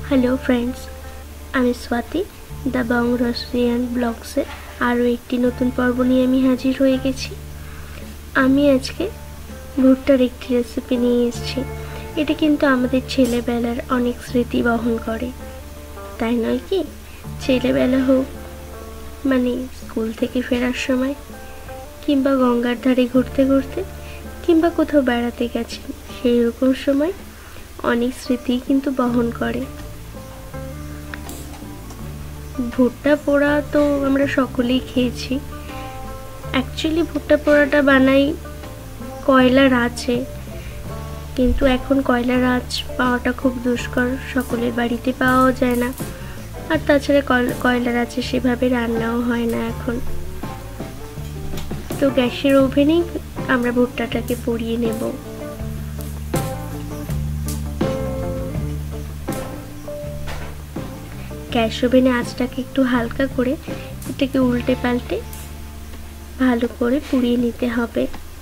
Hello friends, आमी Swati the बंग रसियान ब्लग्से आरो एकटी नतून पर्व निये आमी हाजिर हये गेছি। आमी आजके भुट्टार एकटी रेसिपि निये एसेছি। এটা কিন্তু আমাদের ছেলেবেলার অনেক স্মৃতি বহন করে, তাই নয় কি? ছেলেবেলা হোক মানে স্কুল থেকে ফেরার সময়, কিংবা গঙ্গার ধারে ঘুরতে ঘুরতে, কিংবা কোথাও বেড়াতে গেছেন, সেই রকম সময় অনেক স্মৃতি কিন্তু বহন করে। ভুট্টা পোড়া তো আমরা সকলেই খেয়েছি। অ্যাকচুয়ালি ভুট্টা পোড়াটা বানাই কয়লার আঁচে, কিন্তু এখন কয়লার আঁচ পাওয়াটা খুব দুষ্কর, সকলের বাড়িতে পাওয়াও যায় না। আর তাছাড়া কয়লার আঁচে সেভাবে রান্নাও হয় না এখন। তো গ্যাসের ওভেনেই আমরা ভুট্টাটাকে পুড়িয়ে নেব। গ্যাস ওভেনে আঁচটাকে একটু হালকা করে এটাকে উল্টে পাল্টে ভালো করে পুড়িয়ে নিতে হবে।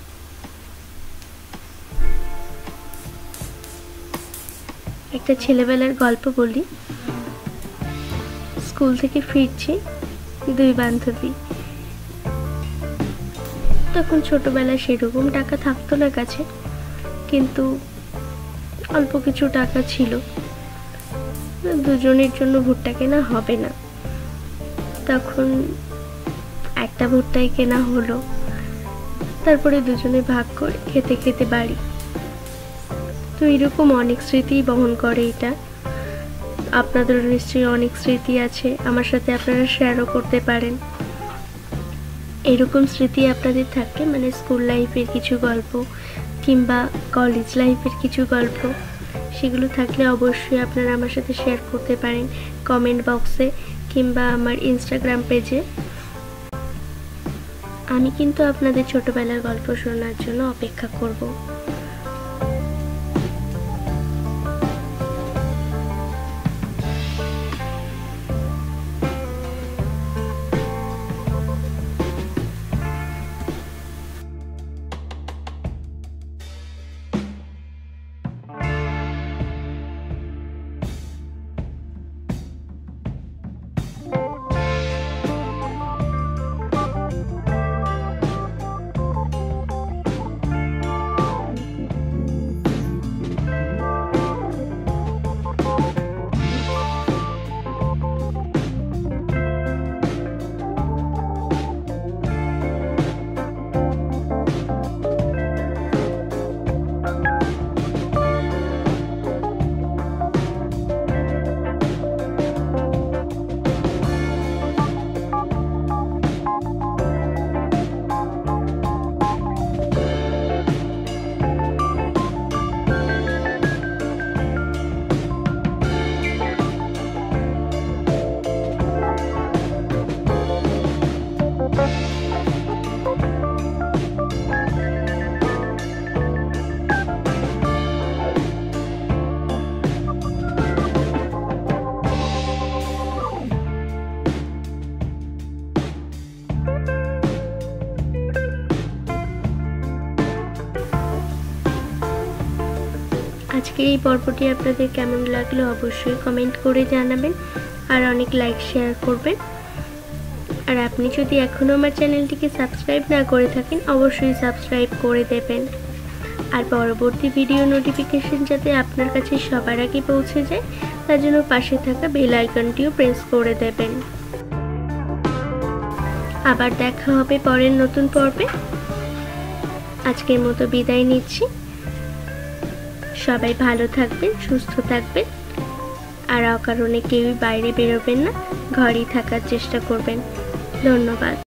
একটা ছেলেবেলার গল্প বলি। স্কুল থেকে ফিরছি দুই বান্ধবী। তখন ছোটবেলায় সেরকম টাকা থাকতো না কাছে, কিন্তু অল্প কিছু টাকা ছিল। দুজনের জন্য ভুট্টা কেনা হবে না, তখন একটা ভুট্টাই কেনা হলো। তারপরে দুজনে ভাগ করে খেতে খেতে বাড়ি। তো এরকম অনেক স্মৃতি বহন করে এটা। আপনাদের নিশ্চয়ই অনেক স্মৃতি আছে, আমার সাথে আপনারা শেয়ারও করতে পারেন। এরকম স্মৃতি আপনাদের থাকলে মানে স্কুল লাইফের কিছু গল্প কিংবা কলেজ লাইফের কিছু গল্প, সেগুলো থাকলে অবশ্যই আপনারা আমার সাথে শেয়ার করতে পারেন কমেন্ট বক্সে কিংবা আমার ইনস্টাগ্রাম পেজে। আমি কিন্তু আপনাদের ছোটবেলার গল্প শোনার জন্য অপেক্ষা করব। আজকের এই পর্বটি আপনাদের কেমন লাগলো অবশ্যই কমেন্ট করে জানাবেন, আর অনেক লাইক শেয়ার করবেন। আর আপনি যদি এখনও আমার চ্যানেলটিকে সাবস্ক্রাইব না করে থাকেন অবশ্যই সাবস্ক্রাইব করে দেবেন। আর পরবর্তী ভিডিও নোটিফিকেশন যাতে আপনার কাছে সবার আগে পৌঁছে যায় তার জন্য পাশে থাকা বেল আইকনটিও প্রেস করে দেবেন। আবার দেখা হবে পরের নতুন পর্বে। আজকের মতো বিদায় নিচ্ছি। সবাই ভালো থাকবেন, সুস্থ থাকবেন, আর অকারণে কেউই বাইরে বেরোবেন না, ঘরেই থাকার চেষ্টা করবেন। ধন্যবাদ।